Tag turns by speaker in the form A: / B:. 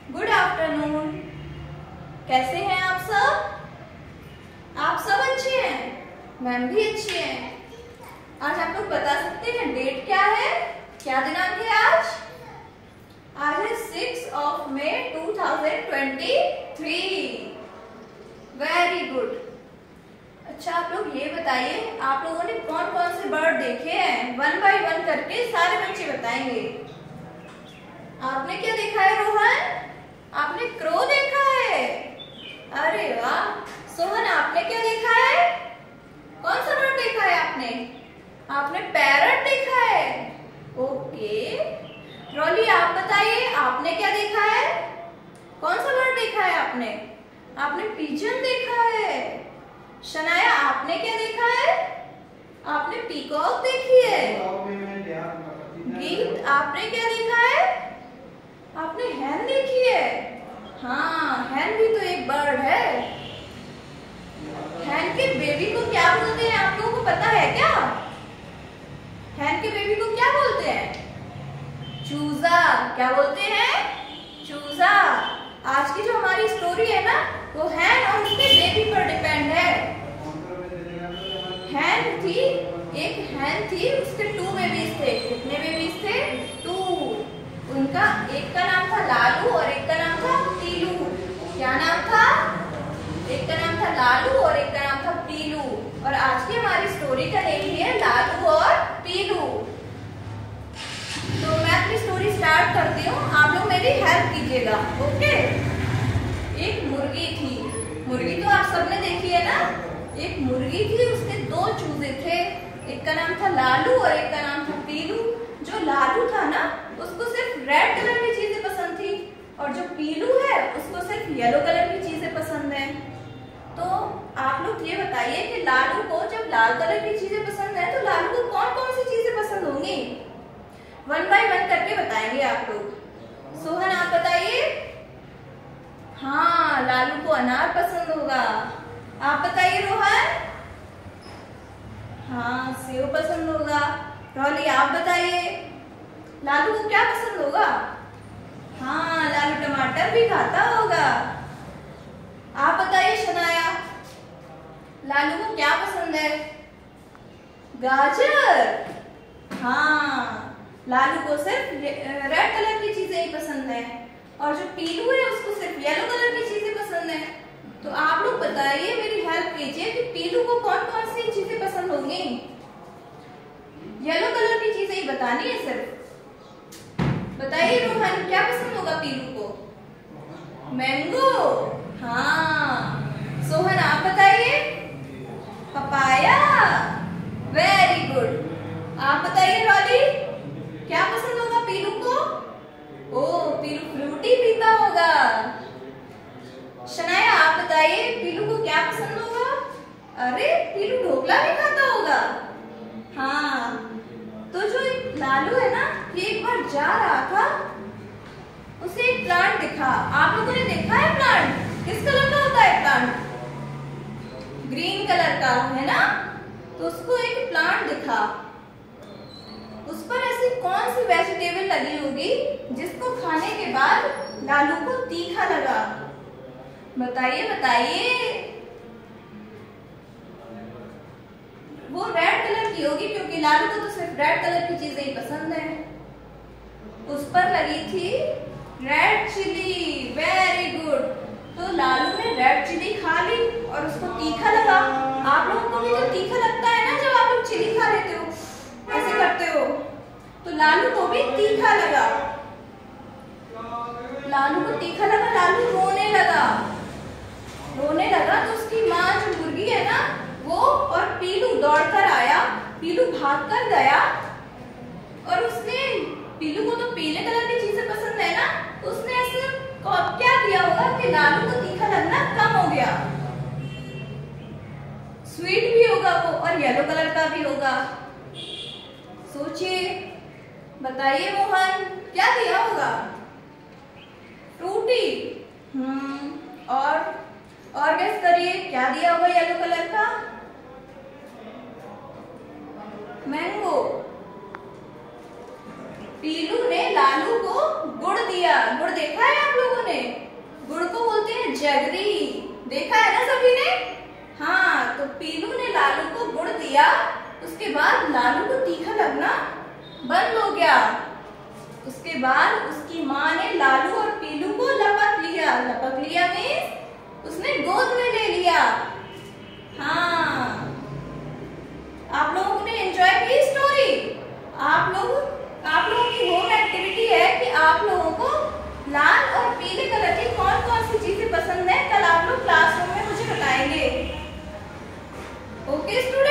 A: Good afternoon. कैसे हैं आप सब? आप सब अच्छे हैं? मैम भी अच्छी हैं। आज आप लोग बता सकते हैं डेट क्या है? क्या दिनांक है आज? आज है 6 मई 2023। Very good. अच्छा, आप लोग ये बताइए, आप लोगों ने कौन कौन से बर्ड देखे हैं? 1 बाय 1 करके सारे बच्चे बताएंगे। आपने क्या देखा है रोहन? आपने क्रो देखा है? अरे वाह। सोहन, आपने क्या देखा है? कौन सा बर्ड देखा है आपने? आपने पैरट देखा है। ओके। रॉली, आप बताइए, आपने क्या देखा है? कौन सा बर्ड देखा है आपने? आपने पिजन देखा है। शनाया, आपने क्या देखा है? आपने पीकॉक देखी है। गीत, आपने क्या देखा है? आपने हैन देखी है। हाँ, हैन भी तो एक बर्ड है। हैन के बेबी को क्या बोलते हैं, आप लोगों को पता है क्या? हैन के बेबी को क्या बोलते हैं? चूजा। क्या बोलते हैं? चूजा। आज की जो हमारी स्टोरी है ना, वो हैन और उसके बेबी पर डिपेंड है। हैन थी, एक हैन थी, उसके 2 बेबीज थे। कितने बेबीज थे? 2। उनका एक का नाम था लालू और एक का नाम था पीलू। क्या नाम था? एक का नाम था लालू और एक का नाम था पीलू। और आज की हमारी स्टोरी का नेम है लालू और पीलू। तो मैं अपनी स्टोरी स्टार्ट करती हूँ, आप लोग मेरी हेल्प कीजिएगा। ओके। एक मुर्गी थी। मुर्गी तो आप सबने देखी है ना। एक मुर्गी थी, उसके 2 चूजे थे। एक का नाम था लालू और एक का नाम था पीलू। जो लालू था ना, उसको सिर्फ रेड कलर की चीजें पसंद थी, और जो पीलू है उसको सिर्फ येलो कलर की चीजें पसंद है। तो आप लोग ये बताइए कि लालू को जब लाल कलर की चीजें पसंद है, तो लालू को कौन कौन सी चीजें पसंद होंगी? 1 बाय 1 करके बताएंगे आप लोग। सोहन, आप बताइए। हाँ, लालू को अनार पसंद होगा। आप बताइए रोहन। हाँ, सेब पसंद होगा। रॉली, आप बताइए, लालू को क्या पसंद होगा? हाँ, लालू टमाटर भी खाता होगा। आप बताइए शनाया, लालू को क्या पसंद है? गाजर। हाँ, लालू को सिर्फ रेड कलर की चीजें ही पसंद है, और जो पीलू है उसको सिर्फ येलो कलर की चीजें पसंद है। तो आप लोग बताइए, मेरी हेल्प कीजिए कि पीलू को कौन कौन सी चीजें पसंद होंगी? येलो कलर की चीजें ही बतानी है सिर्फ। बताइए रोहन, क्या पसंद होगा पीलू को? मैंगो। हाँ। सोहन, आप बताइए। पपाया। Very good. आप बताइए रॉली, क्या पसंद होगा पीलू को? ओ, पीलू फ्रूटी पीता होगा। शनाया, आप बताइए, पीलू को क्या पसंद होगा? अरे, पीलू ढोकला भी खाता होगा। हाँ। तो जो एक लालू है ना, ये एक बार जा रहा था, उसे एक प्लांट दिखा। आप लोगों ने देखा है प्लांट? किस कलर का होता है प्लांट? ग्रीन कलर का, है ना। तो उसको एक प्लांट दिखा, उस पर ऐसी कौन सी वेजिटेबल लगी होगी जिसको खाने के बाद लालू को तीखा लगा? बताइए बताइए। वो रेड कलर की होगी, क्योंकि लालू को तो सिर्फ रेड कलर की चीजें ही पसंद है। उस पर लगी थी रेड चिली। Very good. तो लालू ने रेड चिली खा ली और उसको तीखा लगा। आप लोगों को भी तो तीखा लगता है ना, जब आप लोग चिली खा लेते हो, ऐसे करते हो। तो लालू को भी तीखा लगा। लालू को तीखा लगा, लालू रोने लगा। रोने लगा तो उसकी माँ जो मुर्गी है ना, वो और पीलू दौड़कर आया। पीलू भागकर गया और उसने, पीलू को तो पीले कलर की चीजें पसंद है ना, उसने ऐसे क्या किया होगा कि लालू को तीखा लगना कम हो गया। स्वीट भी होगा वो, और येलो कलर का भी होगा। सोचिए, बताइए मोहन, क्या दिया होगा? फ्रूटी। और गेस करिए, क्या दिया होगा येलो कलर का? मैंगो। पीलू ने लालू को गुड़ दिया। गुड़ देखा है आप लोगों ने? जगरी। देखा है ना सभी ने? हाँ, तो पीलू ने लालू को गुड़ दिया, उसके बाद लालू को तीखा लगना बंद हो गया। उसके बाद उसकी माँ ने लालू और पीलू को लपक लिया। लपक लिया मीन्स उसने गोद में ले लिया। हाँ, आप लोगों ने एंजॉय की स्टोरी? आप लोगों की होम एक्टिविटी है कि आप लोगों को लाल और पीले कलर की कौन कौन सी चीजें पसंद है, कल आप लोग क्लासरूम में मुझे बताएंगे। Okay student?